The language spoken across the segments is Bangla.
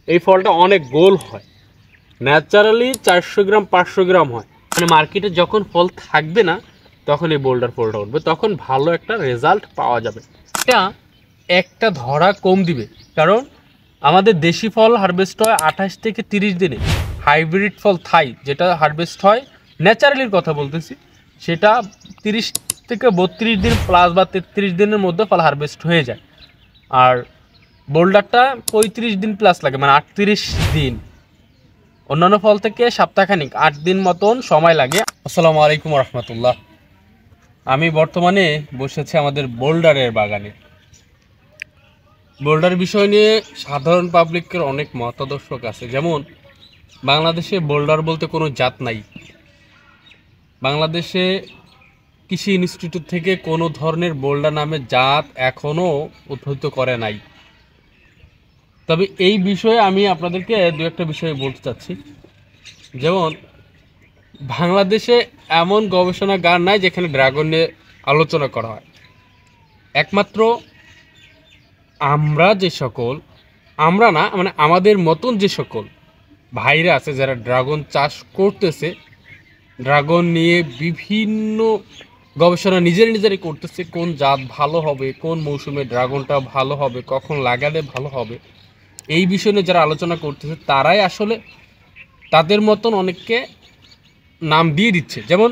এই ফলটা অনেক গোল হয়, ন্যাচারালি 400 গ্রাম 500 গ্রাম হয়। মানে মার্কেটে যখন ফল থাকবে না তখন এই বোল্ডার ফলটা উঠবে, তখন ভালো একটা রেজাল্ট পাওয়া যাবে। এটা একটা ধরা কম দিবে, কারণ আমাদের দেশি ফল হারভেস্ট হয় 28 থেকে 30 দিনে। হাইব্রিড ফল থাই যেটা হারভেস্ট হয় ন্যাচারালির কথা বলতেছি, সেটা 30 থেকে 32 দিন প্লাস বা 33 দিনের মধ্যে ফল হারভেস্ট হয়ে যায়। আর বোল্ডারটা 35 দিন প্লাস লাগে, মানে 38 দিন। অন্যান্য ফল থেকে সপ্তাহখানিক 8 দিন মতন সময় লাগে। আসসালামু আলাইকুম রহমতুল্লাহ। আমি বর্তমানে বসেছি আমাদের বোল্ডারের বাগানে। বোল্ডার বিষয় নিয়ে সাধারণ পাবলিকের অনেক মতাদর্শক আছে, যেমন বাংলাদেশে বোল্ডার বলতে কোনো জাত নাই। বাংলাদেশে কৃষি ইনস্টিটিউট থেকে কোনো ধরনের বোল্ডার নামে জাত এখনও উদ্ভূত করে নাই। তবে এই বিষয়ে আমি আপনাদেরকে দু একটা বিষয়ে বলতে চাচ্ছি। যেমন বাংলাদেশে এমন গবেষণাগার নাই যেখানে ড্রাগন নিয়ে আলোচনা করা হয়। একমাত্র আমরা না, মানে আমাদের মতন যে সকল ভাইরা আছে যারা ড্রাগন চাষ করতেছে, ড্রাগন নিয়ে বিভিন্ন গবেষণা নিজেরাই করতেছে, কোন জাত ভালো হবে, কোন মৌসুমে ড্রাগনটা ভালো হবে, কখন লাগালে ভালো হবে, এই বিষয় নিয়ে যারা আলোচনা করতেছে তারাই আসলে তাদের মতন অনেককে নাম দিয়ে দিচ্ছে। যেমন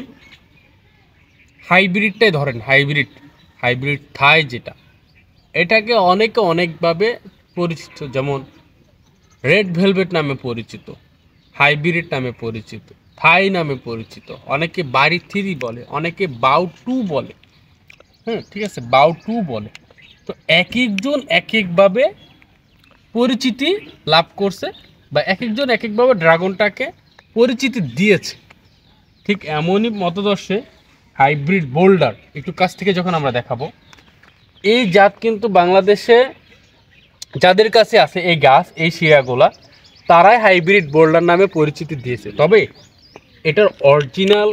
হাইব্রিডটাই ধরেন, হাইব্রিড থাই যেটা, এটাকে অনেকে অনেকভাবে পরিচিত, যেমন রেড ভেলভেট নামে পরিচিত, হাইব্রিড নামে পরিচিত, থাই নামে পরিচিত, অনেকে বাড়ি থ্রি বলে, অনেকে বাউ টু বলে। হ্যাঁ, ঠিক আছে, বাউ টু বলে। তো এক একজন এক একভাবে পরিচিতি লাভ করছে, বা এক একজন এক একভাবে ড্রাগনটাকে পরিচিতি দিয়েছে। ঠিক এমনই মতদর্শে হাইব্রিড বোল্ডার একটু কাছ থেকে যখন আমরা দেখাবো, এই জাত কিন্তু বাংলাদেশে যাদের কাছে আছে এই গাছ, এই শিরাগুলা, তারাই হাইব্রিড বোল্ডার নামে পরিচিতি দিয়েছে। তবে এটার অরিজিনাল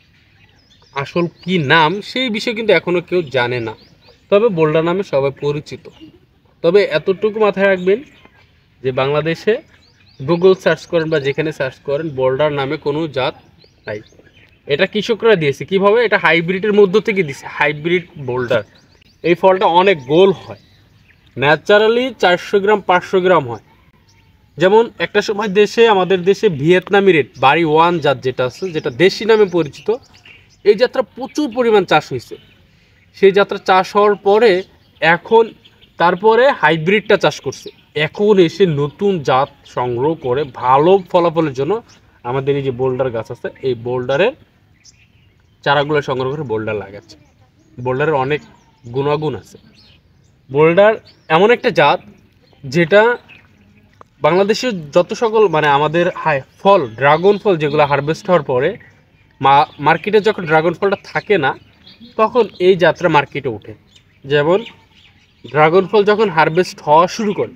আসল কি নাম সেই বিষয়ে কিন্তু এখনও কেউ জানে না, তবে বোল্ডার নামে সবাই পরিচিত। তবে এতটুকু মাথায় রাখবেন যে বাংলাদেশে গুগল সার্চ করেন বা যেখানে সার্চ করেন, বোল্ডার নামে কোনো জাত নাই। এটা কৃষকরা দিয়েছে কিভাবে, এটা হাইব্রিডের মধ্য থেকে দিয়েছে, হাইব্রিড বোল্ডার। এই ফলটা অনেক গোল হয়, ন্যাচারালি 400 গ্রাম 500 গ্রাম হয়। যেমন একটা সময় আমাদের দেশে ভিয়েতনামি রেড বাড়ি ওয়ান জাত যেটা আছে, যেটা দেশি নামে পরিচিত, এই জাতটা প্রচুর পরিমাণ চাষ হয়েছে। সেই জাতটা চাষ হওয়ার পরে এখন তারপরে হাইব্রিডটা চাষ করছে। এখন এসে নতুন জাত সংগ্রহ করে ভালো ফলাফলের জন্য আমাদের এই যে বোল্ডার গাছ আছে, এই বোল্ডারের চারাগুলো সংগ্রহ করে বোল্ডার লাগাচ্ছে। বোল্ডারের অনেক গুণাগুণ আছে। বোল্ডার এমন একটা জাত যেটা বাংলাদেশের যত সকল, মানে আমাদের ফল, ড্রাগন ফল যেগুলো হারভেস্ট হওয়ার পরে মার্কেটে যখন ড্রাগন ফলটা থাকে না, তখন এই জাতটা মার্কেটে ওঠে। যেমন ড্রাগন ফল যখন হারভেস্ট হওয়া শুরু করে,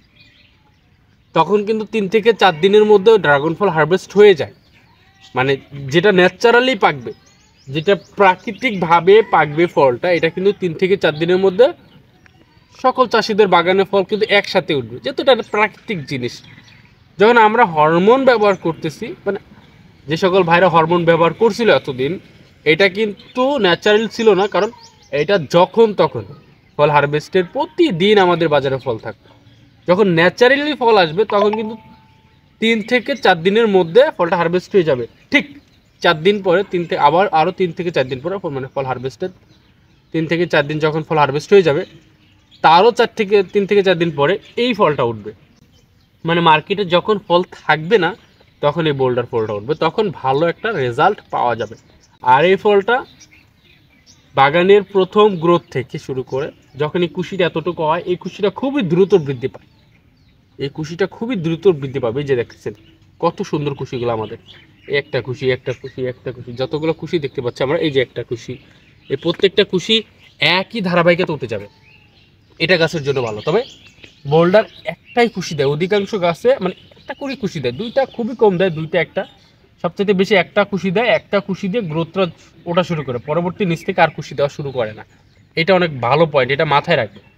তখন কিন্তু 3 থেকে 4 দিনের মধ্যে ড্রাগন ফল হারভেস্ট হয়ে যায়। মানে যেটা ন্যাচারালি পাকবে, যেটা প্রাকৃতিকভাবে পাকবে ফলটা, এটা কিন্তু 3 থেকে 4 দিনের মধ্যে সকল চাষিদের বাগানের ফল কিন্তু একসাথে উঠবে, যেহেতু এটা প্রাকৃতিক জিনিস। যখন আমরা হরমোন ব্যবহার করতেছি, মানে যে সকল ভাইরা হরমোন ব্যবহার করছিল এতদিন, এটা কিন্তু ন্যাচারাল ছিল না, কারণ এটা যখন তখন ফল হারভেস্টের প্রতিদিন আমাদের বাজারে ফল থাকবে। যখন ন্যাচারালি ফল আসবে তখন কিন্তু 3 থেকে 4 দিনের মধ্যে ফলটা হারভেস্ট হয়ে যাবে। ঠিক 4 দিন পরে আরও 3 থেকে 4 দিন পরে মানে ফল হারভেস্টের 3 থেকে 4 দিন যখন ফল হারভেস্ট হয়ে যাবে, তারও 3 থেকে 4 দিন পরে এই ফলটা উঠবে। মানে মার্কেটে যখন ফল থাকবে না তখন এই বোল্ডার ফলটা উঠবে, তখন ভালো একটা রেজাল্ট পাওয়া যাবে। আর এই ফলটা বাগানের প্রথম গ্রোথ থেকে শুরু করে যখন এই কুশিটা এতটুকু হয়, এই কুশিটা খুবই দ্রুত বৃদ্ধি পায়। এই কুশিটা খুবই দ্রুত বৃদ্ধি পাবে। এই যে দেখছেন কত সুন্দর কুশিগুলো আমাদের, একটা কুশি একটা কুশি একটা কুশি, যতগুলো কুশি দেখতে পাচ্ছি আমরা, এই যে একটা কুশি, এই প্রত্যেকটা কুশি একই ধারাবাহিকতা উঠে যাবে। এটা গাছের জন্য ভালো। তবে বোল্ডার একটাই কুশি দেয়, অধিকাংশ গাছে মানে একটা করে কুশি দেয়, দুইটা খুবই কম দেয়, দুইটা একটা, সবচেয়ে বেশি একটা কুশি দেয়। একটা কুশি দিয়ে গ্রোথটা ওটা শুরু করে, পরবর্তী নিচ থেকে আর কুশি দেওয়া শুরু করে না। এটা অনেক ভালো পয়েন্ট, এটা মাথায় রাখবে।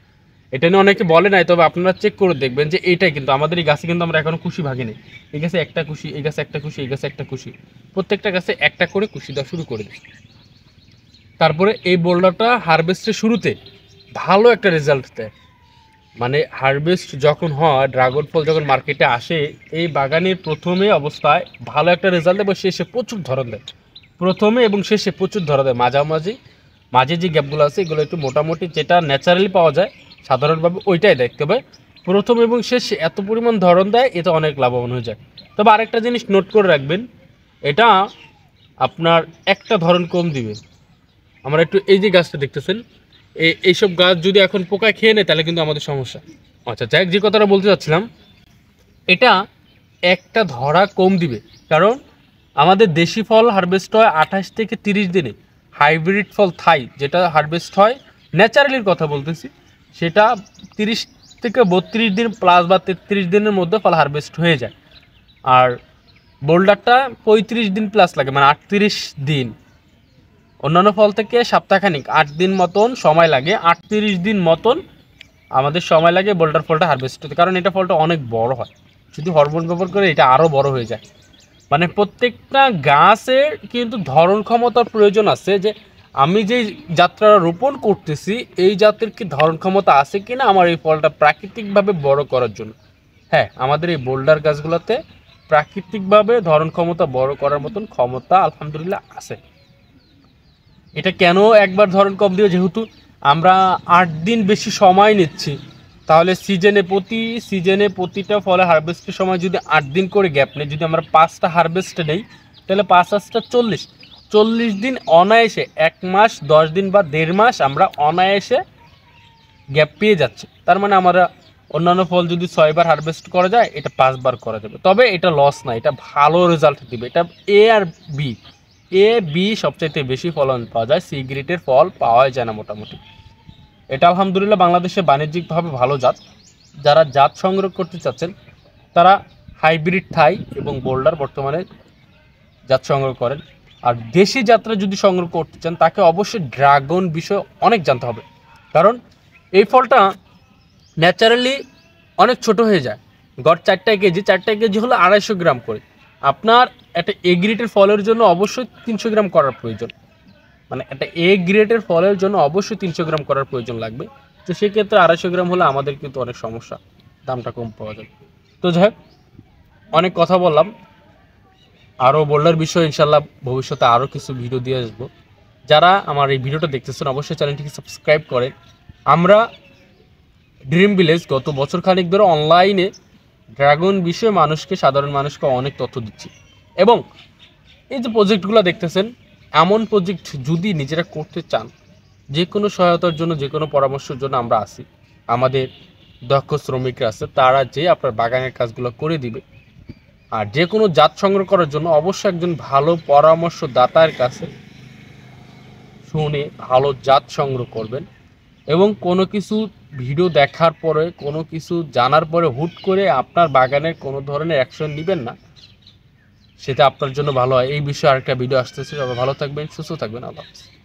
এটা নিয়ে অনেকে বলে নাই, তবে আপনারা চেক করে দেখবেন যে এইটাই কিন্তু আমাদের এই গাছে কিন্তু আমরা এখনো কুশি ভাগিনি। এই গাছে একটা কুশি, এই গাছে একটা কুশি, এই গাছে একটা কুশি, প্রত্যেকটা গাছে একটা করে কুশি দেওয়া শুরু করে দিই। তারপরে এই বোল্ডারটা হারভেস্টের শুরুতে ভালো একটা রেজাল্ট দেয়। মানে হারভেস্ট যখন হয়, ড্রাগন ফল যখন মার্কেটে আসে, এই বাগানের প্রথমে অবস্থায় ভালো একটা রেজাল্ট দেয় এবং শেষে প্রচুর ধরন দেয়। প্রথমে এবং শেষে প্রচুর ধরা দেয়। মাঝে যে গ্যাপগুলো আছে এগুলো একটু মোটামুটি যেটা ন্যাচারালি পাওয়া যায় সাধারণভাবে ওইটাই দেখতে হবে। প্রথম এবং শেষে এত পরিমাণ ধরন দেয়, এতে অনেক লাভবান হয়ে যায়। তবে আরেকটা জিনিস নোট করে রাখবেন, এটা আপনার একটা ধরন কম দিবে। আমরা একটু এই যে গাছটা দেখতেছেন, এইসব গাছ যদি এখন পোকায় খেয়ে নেয় তাহলে কিন্তু আমাদের সমস্যা। আচ্ছা যাই হোক, যে কথাটা বলতে চাচ্ছিলাম, এটা একটা ধরা কম দিবে, কারণ আমাদের দেশি ফল হারভেস্ট হয় 28 থেকে 30 দিনে। হাইব্রিড ফল থাই যেটা হারভেস্ট হয় ন্যাচারালির কথা বলতেছি, সেটা 30 থেকে 32 দিন প্লাস বা 33 দিনের মধ্যে ফল হারভেস্ট হয়ে যায়। আর বোল্ডারটা 35 দিন প্লাস লাগে, মানে 38 দিন। অন্যান্য ফল থেকে সপ্তাহখানিক 8 দিন মতন সময় লাগে, 38 দিন মতন আমাদের সময় লাগে বোল্ডার ফলটা হারভেস্ট হতে, কারণ এটা ফলটা অনেক বড় হয়। যদি হরমোন ব্যবহার করে এটা আরও বড় হয়ে যায়। মানে প্রত্যেকটা গাছের কিন্তু ধরন ক্ষমতার প্রয়োজন আছে, যে আমি যে যাত্রা রোপণ করতেছি এই জাতের কি ধরন ক্ষমতা আছে কিনা আমার এই ফলটা প্রাকৃতিকভাবে বড় করার জন্য। হ্যাঁ, আমাদের এই বোল্ডার গাছগুলোতে প্রাকৃতিকভাবে ধরন ক্ষমতা বড় করার মতন ক্ষমতা আলহামদুলিল্লাহ আছে। এটা কেন একবার ধরন কম দিয়ে, যেহেতু আমরা 8 দিন বেশি সময় নিচ্ছি, তাহলে সিজনে প্রতিটা ফলে হারভেস্টের সময় যদি 8 দিন করে গ্যাপ নেই, যদি আমরা 5টা হারভেস্টে নেই, তাহলে 5 + 40 দিন অনায়াসে, 1 মাস 10 দিন বা 1.5 মাস আমরা অনায়াসে গ্যাপ পেয়ে যাচ্ছি। তার মানে আমরা অন্যান্য ফল যদি 6 বার হারভেস্ট করা যায়, এটা 5 বার করা যাবে। তবে এটা লস না, এটা ভালো রেজাল্ট দিবে। এটা এ আর বি, বি সবচাইতে বেশি ফলন পাওয়া যায়, সি গ্রেডের ফল পাওয়া যায় না মোটামুটি। এটা আলহামদুলিল্লাহ বাংলাদেশে বাণিজ্যিকভাবে ভালো জাত। যারা জাত সংগ্রহ করতে চাচ্ছেন তারা হাইব্রিড থাই এবং বোল্ডার বর্তমানে জাত সংগ্রহ করেন। আর দেশি জাতটা যদি সংগ্রহ করতে চান তাকে অবশ্যই ড্রাগন বিষয়ে অনেক জানতে হবে, কারণ এই ফলটা ন্যাচারালি অনেক ছোট হয়ে যায়। গড় 4 কেজি হলো 250 গ্রাম করে। আপনার একটা এ গ্রেডের ফলের জন্য অবশ্যই 300 গ্রাম করার প্রয়োজন, মানে একটা এ গ্রেডের ফলের জন্য অবশ্যই 300 গ্রাম করার প্রয়োজন লাগবে। তো সেক্ষেত্রে 250 গ্রাম হলে আমাদের কিন্তু অনেক সমস্যা, দামটা কম পাওয়া যাবে। তো যাই হোক, অনেক কথা বললাম। আরও বোল্ডার বিষয়ে ইনশাল্লাহ ভবিষ্যতে আরও কিছু ভিডিও দিয়ে আসবো। যারা আমার এই ভিডিওটা দেখতেছেন অবশ্যই চ্যানেলটিকে সাবস্ক্রাইব করেন। আমরা ড্রিম ভিলেজ গত বছর খানিক ধরে অনলাইনে ড্রাগন বিষয়ে সাধারণ মানুষকে অনেক তথ্য দিচ্ছি। এবং এই যে প্রজেক্টগুলো দেখতেছেন, এমন প্রজেক্ট যদি নিজেরা করতে চান, যে কোনো সহায়তার জন্য, যে কোনো পরামর্শের জন্য আমরা আছি। আমাদের দক্ষ শ্রমিকরা আছে, তারা যে আপনার বাগানের কাজগুলো করে দিবে। আর যে কোনো জাত সংগ্রহ করার জন্য অবশ্যই একজন ভালো পরামর্শদাতার কাছে শুনে ভালো জাত সংগ্রহ করবেন। এবং কোনো কিছু ভিডিও দেখার পরে, কোনো কিছু জানার পরে হুট করে আপনার বাগানের কোনো ধরনের অ্যাকশন নেবেন না, সেটা আপনার জন্য ভালো হয়। এই বিষয়ে আরেকটা ভিডিও আসতেছে। সবাই ভালো থাকবেন, সুস্থ থাকবেন। আল্লাহ হাফেজ।